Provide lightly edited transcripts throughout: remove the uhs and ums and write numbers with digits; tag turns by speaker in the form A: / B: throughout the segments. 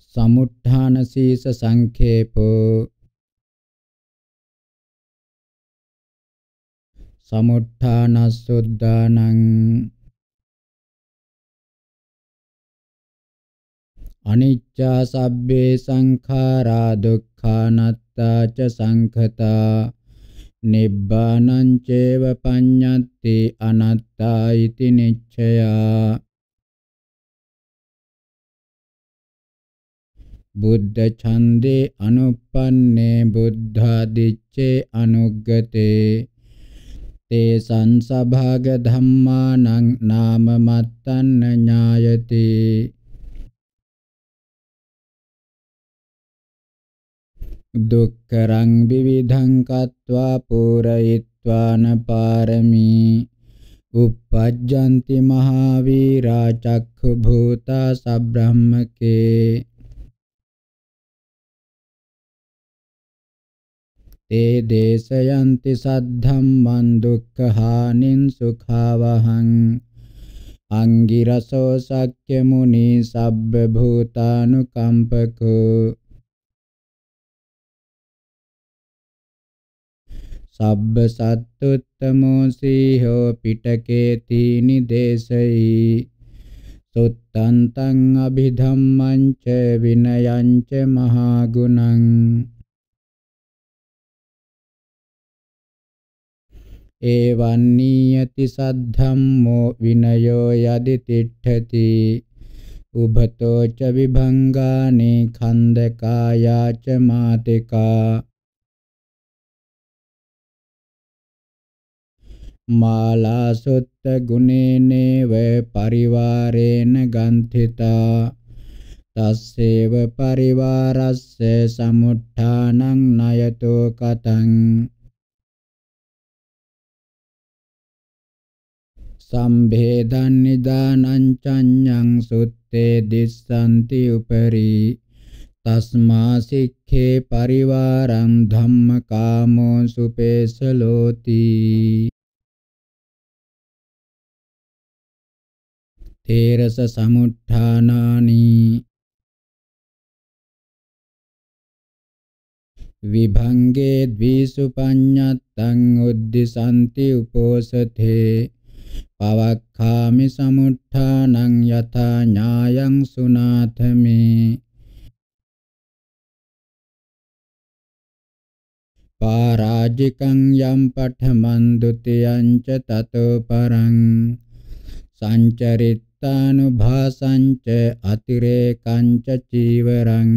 A: සමුත්ථාන සීස සංඛේපෝ සමුත්ථානස්සුද්ධානං අනිච්චා සබ්බේ සංඛාරා දුක්ඛානත්තා ච සංඛතා නිබ්බානං චේව පඤ්ඤත්ති අනත්තා ඉති නිච්ඡයා බුද්ධ ඡන්දේ අනුප්පන්නේ බුද්ධාදිච්චේ අනුග්ගතේ තේ සංසභාග ධම්මානං නාම මත්තන්න ඥායති දුක්ඛරං විවිධං කତ୍වා පූරයිත්වාන පාරමී uppajjanti මහාවීරා චක්ඛු භූතා සබ්‍රහ්මකේ තේ දේශයන්ති සද්ධම්මං දුක්ඛහානින් සුඛාවහං අංගිරසෝ සක්්‍ය මුනි සබ්බ භූතානුකම්පකෝ සබ්බ සත්තුත්තමෝ සීහෝ පිටකේ තීනි දේශයි සුත්තන්තං අභිධම්මං ච විනයං ච මහා ගුණං එවං නීයති සද්ධම්මෝ විනයෝ යදි තිට්ඨති උභතෝ ච විභංගානේ ඛණ්ඩකායා ච මාතිකා මාලා සුත්ත ගුණේනේව පරිවාරේන ගන්තිතා තස්සේව පරිවාරස්ස සමුත්ථානං නයතෝ කතං සම්භේදං නිදානං චඤ්ඤං සුත්තේ දිස්සන්ති උපරි තස්මා සික්ඛේ පරිවාරං ධම්මකාමෝ සුපේසලෝති තේරස සමුත්ථානානි විභංගේ ද්විසුපඤ්ඤත්තං උද්ධිසන්ති උපෝසතේ පවක්ඛාමි සමුත්ථානං යථා ඥායං සුනාථමේ පාරාජිකං යම් පඨමං ဒ ුතියං ච තතෝ පරං සංචරිත්තානුභාසං ච අතිරේකං ච චීවරං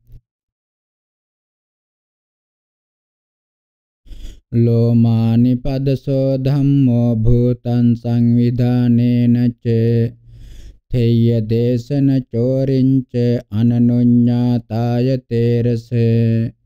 A: ලෝමානි පදසෝ ධම්මෝ භූතං සංවිධානේන ච තේය දේශන චෝරින් ච අනනුඤ්ඤාතාය තේරසේ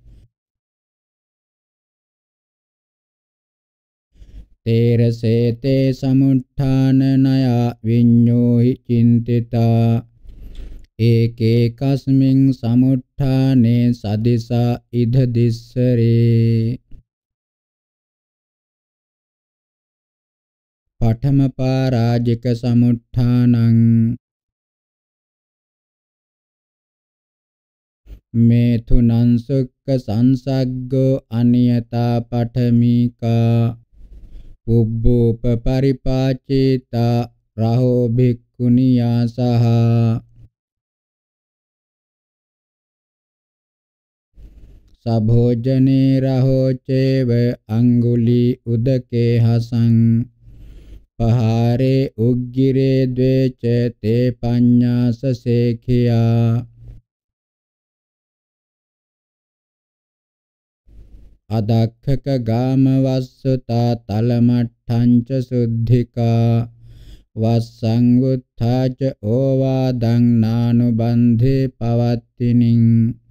A: තේරසේ තේ සමුත්ථානනයා විඤ්ඤෝහි චින්තිතා ඒකේ කස්මින් සමුත්ථානේ සදිසා ඉද දිස්සරේ පඨම පාරාජික සමුත්ථානං මේතුනං සුක්ඛ සංසග්ගෝ අනියතා පඨමිකා උබ්බූප පරිපාචේතා රහෝ භික්ඛුනියා සහ සභෝජනේ රහෝ චේව අංගුලි උදකේ හසං පහාරේ උග්ගිරේ ද්වේච තේ පඤ්ඤාස සේඛියා අදක්ඛක ගාම වස්සතා තලමට්ඨංච සුද්ධිකා වස්සං උත්ථාච ඕවාදං නානුබන්ධේ පවත්තිනින්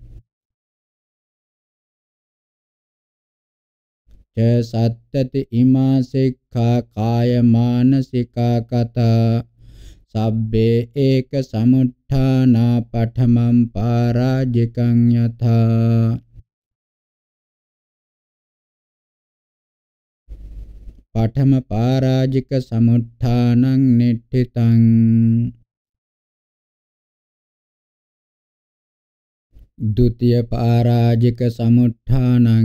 A: ච සත්තති ඉමා සික්ඛා කාය මානසිකා කතා සබ්බේ ඒක සමුත්ථානා පඨමං පාරාජිකං යථා පඨම පාරාජික සමුත්ථානං නිට්ඨිතං द्वितीय पाराजिक समुत्थानं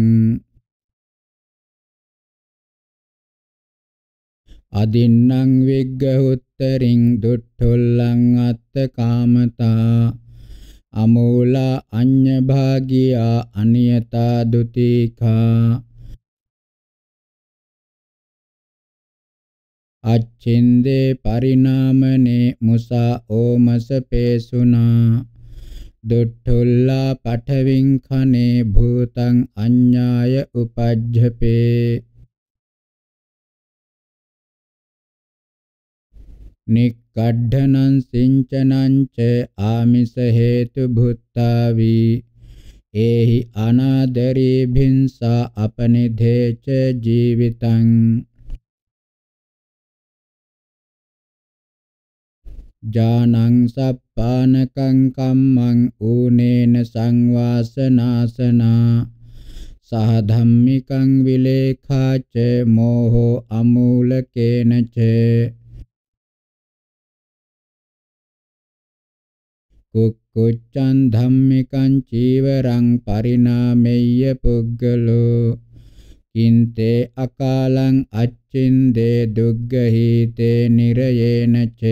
A: अदिन्नं विग्गहुत्तरिं दुट्ठुल्लं अत्तकामता अमूला अन्यभागिया अनियता दुतीखा अच्छिन्दे परिणामने मुसा ओमस पेसुना दुट्ठुल्ला पठविं खने भूतं अन्याय उपज्जपे निक्कड्ढनं सिंचनं च आमिष हेतु भूतावि एहि अनादरी भिंसा अपनिधे च जीवितं जानं सप्पानकं कम्मं ऊनेन संवासनासना सह धम्मिकं विलेखा च मोहो अमूलकेन च कुक्कुच्चं धम्मिकं चीवरं परिणामेय्य पुग्गलो किन्ते अकालं अच्छिन्दे दुग्गहीते निरयेन च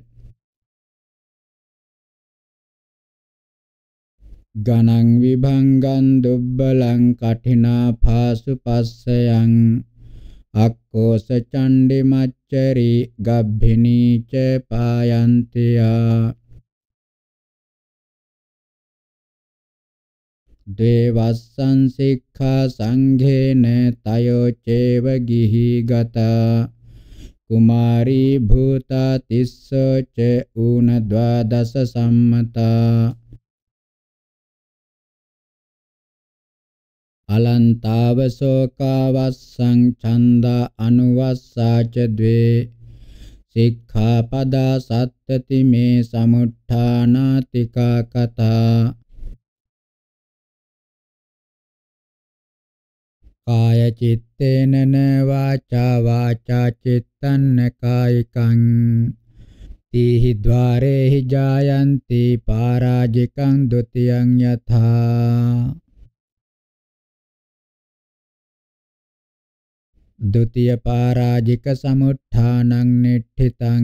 A: गणं विभङ्गं दुर्बलं कठिनाभासुपस्सयं अक्कोशचण्डिमच्चरी गभ्भिनी च पायन्त्या द्वे वत्सं शिक्षा संघेन तयोचैव गिहि गता कुमारी भूता तिस्सो च ऊनद्वादश सम्मता अलन्तावशोकावस्सं छन्दा अनुवस्सा च द्वे शिक्षापदा सप्ततिमे समुत्थानातिका कथा कायचित्तेन न वाचा वाचा चित्तं न कायिकं तीहि द्वारे हि जायन्ति पाराजिकं द्वितीयं यथा द्वितीय पाराजिक समुत्थानं निठ्ठितं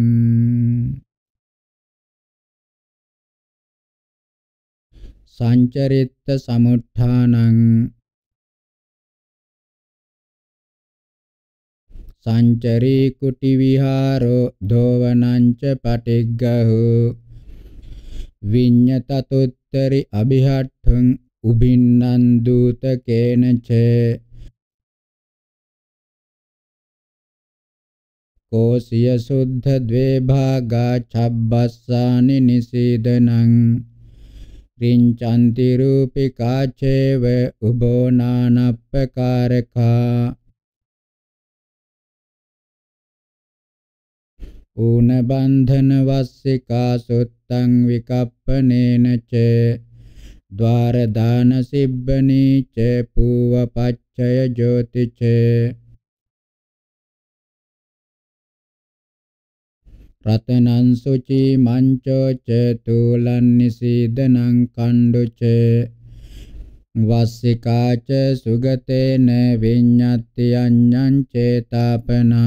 A: संचरित समुत्थानं संचरी कुटिविहारो धोवनं च पटिग्गहु विඤ्ඤततुत्तरि अभिहट्ठुं उभिन्नं दूतकेन च कोशिय शुद्ध द्वे भागा छब्बस्सानि निषीदनं रिञ्चन्ति रूपिका चैव उभो नानाप्रकारका ऊनबन्धनवशिका सुत्तं विकप्पनेन च द्वारदानसिब्बनी च पूवपच्छय ज्योति च रत्नं शुचिमञ्चो च तूलं निषीदनं कण्डु च वशिका च सुगतेन विඤ्ඤति अन्यं चेतापना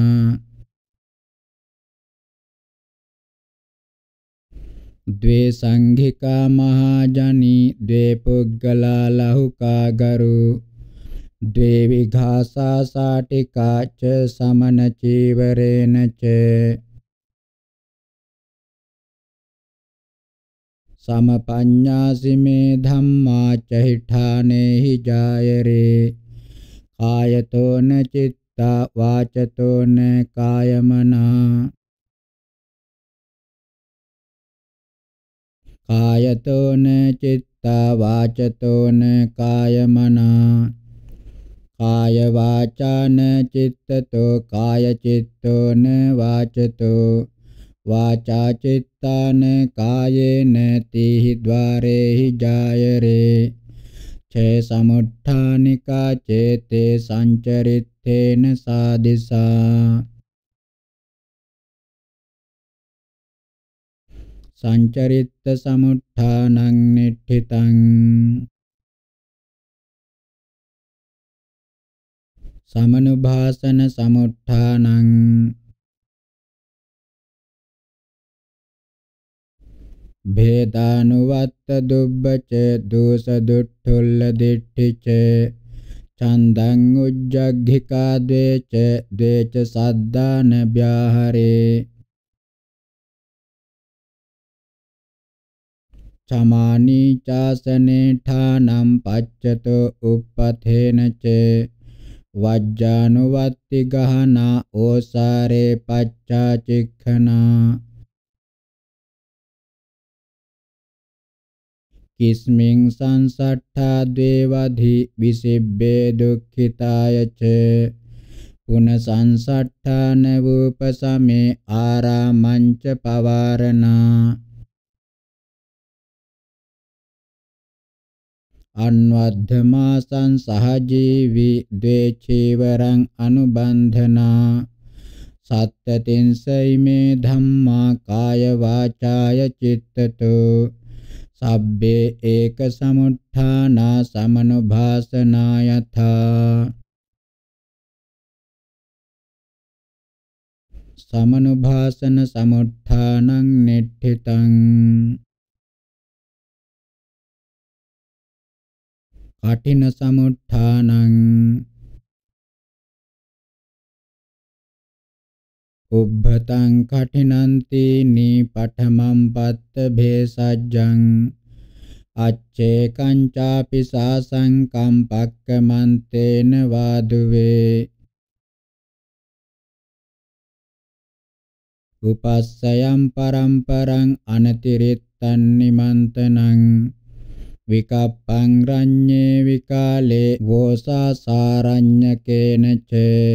A: द्वे संघिका महाजनी द्वे पुग्गला लहुका गरु द्वे विघासा साटिका च समनचीवरेण च समपඤ्ඤासि मे धम्मा चहिठाने हि जायरे कायतो न चित्ता वाचतो न कायमना कायतो न चित्ता वाचतो न कायमना कायवाचा न चित्ततो कायचित्तो न वाचतो वाचा चित्ता न कायेन तिहि द्वारे हि जायरे छे समुत्थानिका चेते संचरित्थेन सादिशा සංචරිත්ත සමුත්ථානං නිට්ඨිතං සමනුභාසන සමුත්ථානං භේදානුවත්ත දුබ්බච දෝස දුට්ඨුල්ල දිට්ඨිච චන්දං උජ්ජග්ගිකා ද්වේච ද්වේච සද්දාන ව්‍යාහරේ චමානී චාසනේ ඨානම් පච්චතෝ උප්පතේන ච වජ්ජානුවත්ති ගහනා ඕසාරේ පච්චා චික්ඛනා කිස්මින් සංසට්ඨා දේවධි විසිබ්බේ දුක්ඛිතාය ච පුන සංසට්ඨාන වූපසමේ ආරාමංච පවාරණා අන්වද්ධමා සංසහජීවි ද්වේචීවරං අනුබන්ධනා සත්තතින්සයි මේ ධම්මා කාය වාචාය චිත්තතෝ සබ්බේ ඒක සමුත්ථානා සමනුභාසනා යථා සමනුභාසන සමුත්ථානං නිට්ඨිතං කඨින සමුත්ථානං උබ්බතං කඨිනන්ති නීපඨමං පත්ත භේසජ්ජං අච්චේ කංචාපි සාසංකම් පක්කමන්තේන වාදුවේ උපස්සයම් පරම්පරං අනතිරිත්තං නිමන්තනං විකප්පං රඤ්ඤේ විකාලේ වෝසාසාරඤ්ඤකේන ච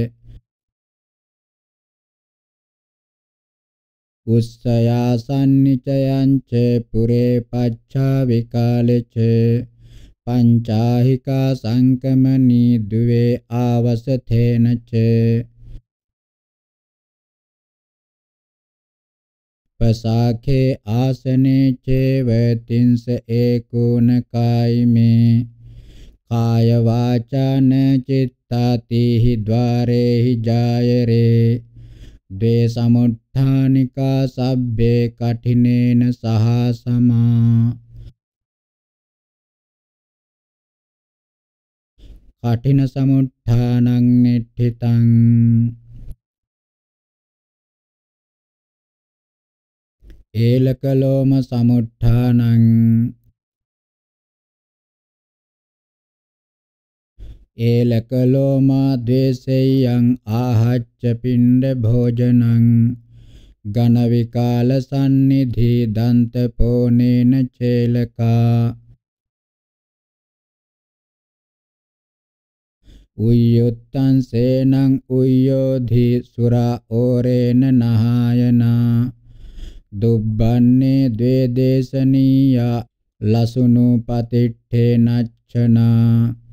A: උස්සයා සම්නිචයං ච පුරේ පච්ඡා විකාලේ ච පංචාහිකා සංකමනී දුවේ ආවසතේන ච පසාඛේ ආසනේ චේව තින්ස ඒකෝන කායිමේ කාය වාචාන චිත්තාතිහි ద్వාරේහි ජායරේ ද්වේ සමුත්ථානිකා සබ්බේ කඨිනේන සහ සමා කඨින සමුත්ථානං නිට්ඨිතං ඒලකලෝම සමුත්ථානං ඒලකලෝමා ද්වේසෙයං ආහච්ච පිණ්ඩ භෝජනං ඝන විකාල සන්නිධි දන්ත පෝනේන චේලකා උය්‍යුත්තං සේනං උය්‍යෝධි සුරා ඕරේන නහායනා දුබ්බන්නේ ද්වේ දේශනීයා ලසුනු පතිට්ඨේ නච්චනා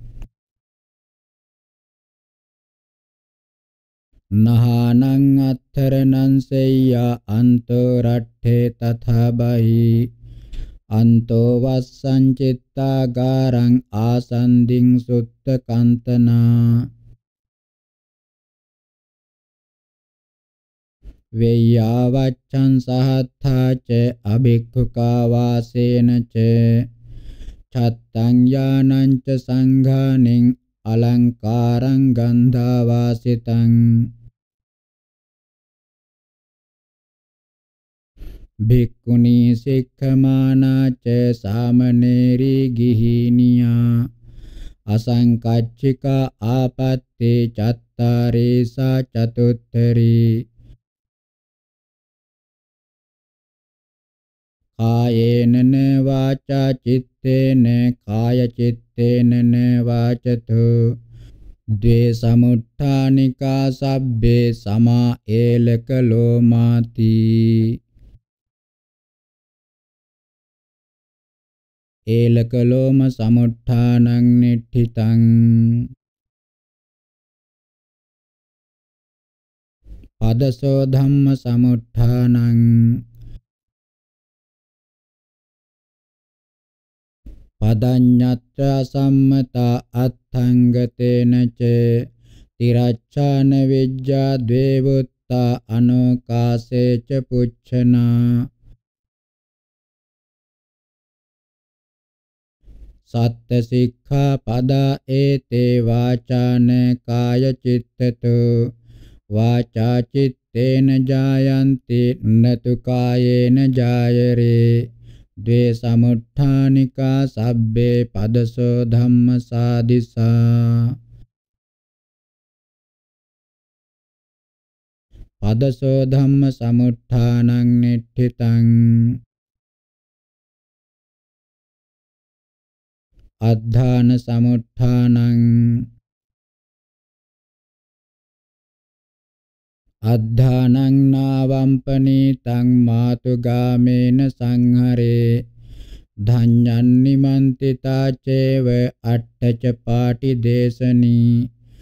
A: නහානං අත්තරණං සෙය්‍යා අන්තෝ රට්ඨේ තථා බහි අන්තෝ වස්සං චිත්තාගාරං ආසන්දින් සුත්ත කන්තනා වෙය්‍යාවච්ඡං සහත්තා ච අභික්ඛුකා වාසේන ච චත්තං යානං ච සංඝානින් අලංකාරං ගන්ධා වාසිතං භික්ඛුනී සික්ඛමානා ච සාමනේරී ගිහිනියා අසංකච්ඡිකා ආපත්තේ චත්තාරේසා චතුත්තරී කායේන න වාචා චිත්තේන කාය චිත්තේන න වාචතු ද්වේ සමුත්ථානිකා සබ්බේ සමා ඒලක ලෝමාති ඒලක ලෝම සමුත්ථානං නිට්ඨිතං පදසෝ ධම්ම සමුත්ථානං අදඤ්ඤත්‍ර සම්මතා අත්ථංගතේන ච තිරච්ඡාන විජ්ජා ද්වේවුත්තා අනෝකාසේච පුච්ඡනා සත්ත සික්ඛා පදා ඒතේ වාචාන කාය චිත්තතු වාචා චිත්තේන ජායන්ති නතු කායේන ජායරේ ද්වේ සමුත්ථානිකා සබ්බේ පදසෝ ධම්ම සාදිසා පදසෝ ධම්ම සමුත්ථානං නිට්ඨිතං අද්ධාන සමුත්ථානං අද්ධානං නාවම්පනීතං මාතුගාමේන සංහරේ ධඤ්ඤං නිමන්තිතා චේව අට්ඨච පාටි දේශනී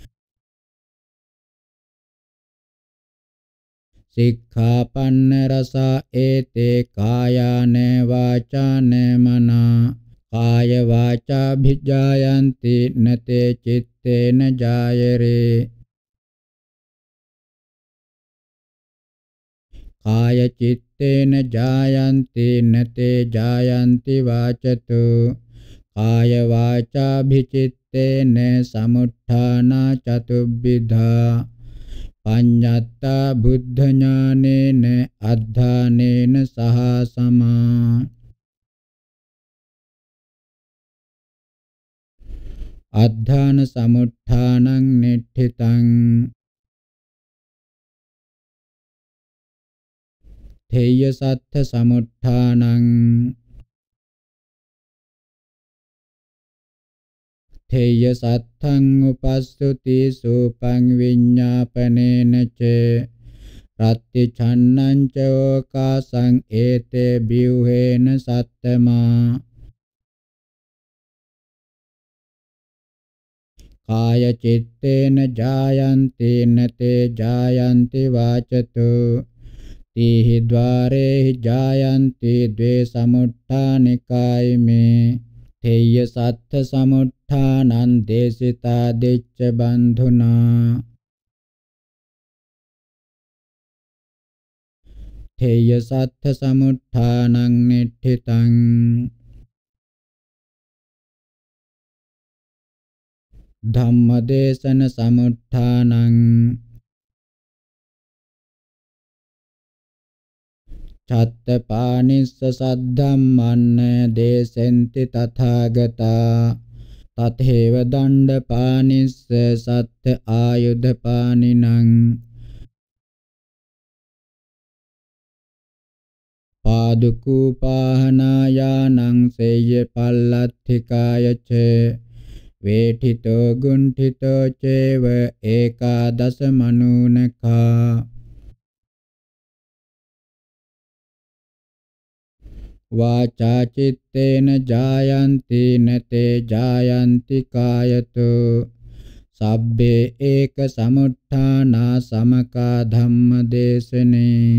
A: සික්ඛාපන්න රසා ඒතේ කායාන වාචාන මනා කාය වාචා භිජායන්ති නතේ චිත්තේන ජායරේ කාය චිත්තේන ජායන්ති නතේ ජායන්ති වාචතු කාය වාචා භිචිත්තේන සමුත්ථානා චතුබ්බිධා පඤ්ඤත්තා බුද්ධ ඥානේන අද්ධානේන සහ සමා අද්ධාන සමුත්ථානං නිට්ඨිතං තේය සත්ථ සමුත්ථානං තේය සත්ථං උපස්සුති සූපං විඤ්ඤාපනේන ච රත්ති ඡන්නං ච ඕකාසං ඒතේ බිව්හේන සත්තමා කාය චිත්තේන ජායන්ති නතේ ජායන්ති වාචතු තීහි ద్వාරේහි ජායන්ති ද්වේ සමුත්ථානිකායිමේ තේය සත්ථ සමුත්ථානං දේසිතා දෙච්ච බන්ධුනා තේය සත්ථ සමුත්ථානං නිට්ඨිතං ධම්මදේශන සමුත්ථානං චත්තපානිස්ස සද්ධම්මන්න දේසෙන්ති තථාගතා තතේව දණ්ඩපානිස්ස සත්ත ආයුධපානිනං පාදුකූපාහනායානං සෙය්‍ය පල්ලත්ථිකායච වේඨිතෝ ගුණ්ඨිතෝ චේව ඒකාදස මනූනකා වාචා චිත්තේන ජායන්ති නතේ ජායන්ති කායතෝ සබ්බේ ඒක සමුත්ථානා සමකා ධම්ම දේශනේ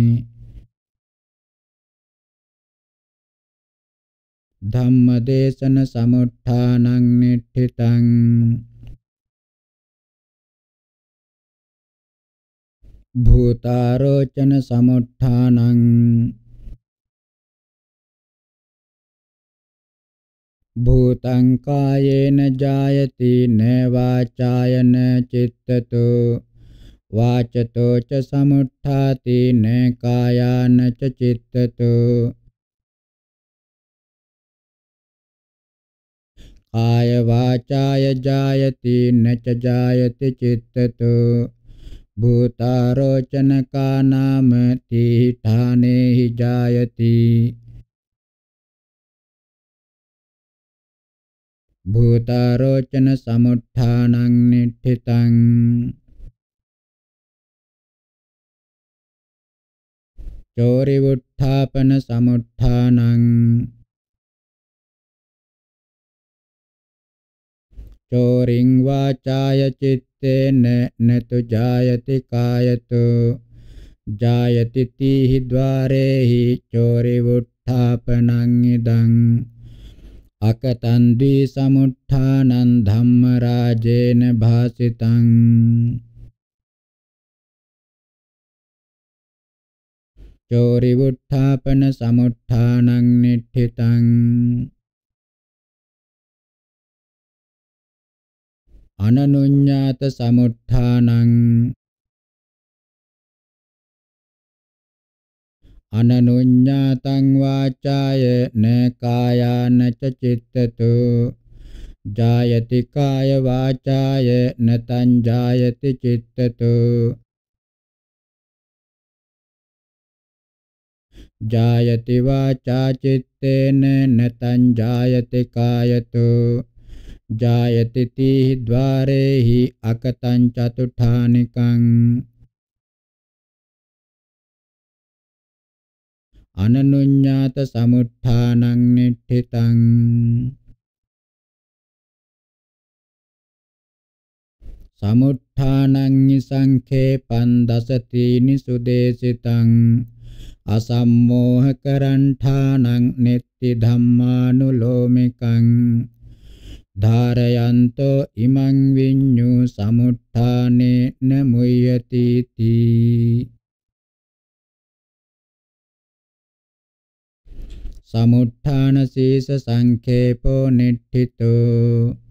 A: ධම්ම දේශන සමුත්ථානං නිට්ඨිතං භූතාරෝචන සමුත්ථානං භූතං කායේන ජායති න වාචායන චිත්තතෝ වාචතෝ ච සමුත්ථාති න කායාන ච චිත්තතෝ කාය වාචාය ජායති න ච ජායති චිත්තතෝ භූතාරෝචනකා නාම තීඨානේහි ජායති භූතාරෝචන සමුත්ථානං නිට්ඨිතං චෝරි වුත්ථාපන සමුත්ථානං චෝරින් වාචාය චිත්තේන නතු ජායති කායතෝ ජායති තීහි ద్వාරේහි චෝරි වුත්ථාපනං ඉදං අකතං දී සමුත්ථානං ධම්ම රාජේන භාසිතං චෝරි වුත්ථාපන සමුත්ථානං නිට්ඨිතං අනනුඤ්ඤාත සමුත්ථානං අනනුඤ්ඤාතං වාචාය න කායාන ච චිත්තතු ජායති කාය වාචාය නතං ජායති චිත්තතු ජායති වාචා චිත්තේන නතං ජායති කායතු ජායති තීහි ద్వාරේහි අකතං චතුඨානිකං අනනුඤ්ඤාත සමුත්ථානං නිට්ඨිතං සමුත්ථානං සංඛේපං දසතීනි සුදේශිතං අසම්මෝහ කරණ්ඨානං නෙත්ති ධම්මානුලෝමිකං ධාරයන්තෝ ඉමං විඤ්ඤු සමුත්ථානේ නමුයති තී සමුත්ථාන සීස සංඛේපෝ නිට්ඨිතෝ